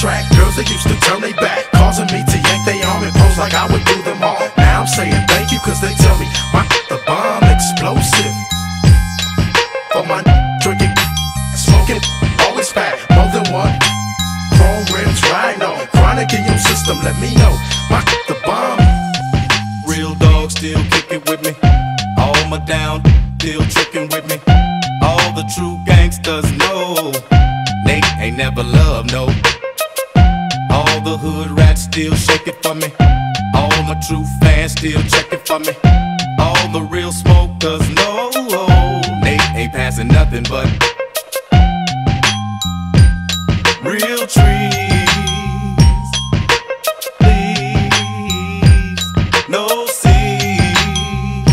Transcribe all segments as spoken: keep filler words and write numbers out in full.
track. Girls that used to turn they back, causing me to yank they arm and pose like I would do them all. Now I'm saying thank you cause they tell me my the bomb explosive. For my drinking, smoking, always pack more than one. Chrome rims, rhino, chronic in your system, let me know my the bomb. Real dogs still kicking with me. All my down still tricking with me. All the true gangsters know Nate ain't never loved no. All the hood rats still shaking for me. All my true fans still checking for me. All the real smokers know Nate ain't passing nothing but real trees. Please, no seeds.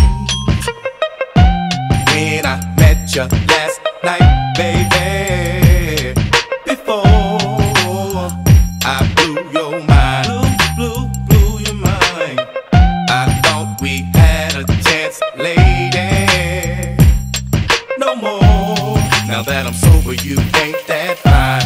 When I met you last night, baby, before I blew your mind, blew, blew, blew your mind. I thought we had a chance, lady. No more. Now that I'm sober, you ain't that fine.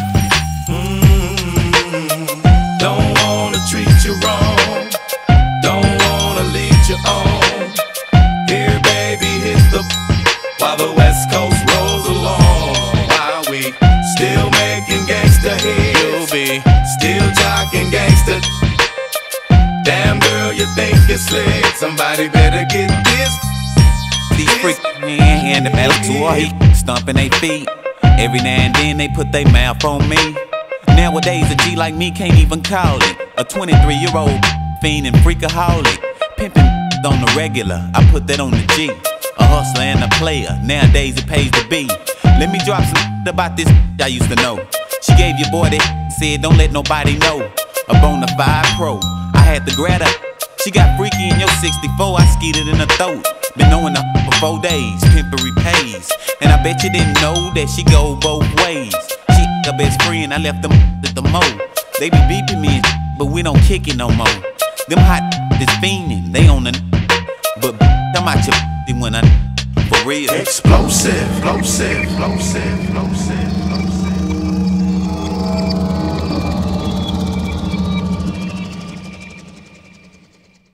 Mm-hmm. Don't wanna treat you wrong. Don't wanna lead you on. Here, baby, hit the while the West Coast rolls along. While we still making gangsta hits, you'll be still jocking gangsta. Damn girl, you think it's slick? Somebody better get this. These freaks in the metal to a heat, stomping they feet. Every now and then they put their mouth on me. Nowadays a G like me can't even call it a twenty-three year old fiend and freakaholic. Pimpin' on the regular, I put that on the G. A hustler and a player, nowadays it pays to be. Let me drop some about this I used to know. She gave your boy that, said don't let nobody know. A bonafide pro, I had to grab her. She got freaky in your sixty-four, I skeeted in her throat. Been knowing her for four days, pimpery pays. And I bet you didn't know that she go both ways. She her best friend, I left them at the mo. They be beeping me, but we don't kick it no more. Them hot is fiending, they on the but I'm out your when I for real. Explosive, explosive, explosive, explosive.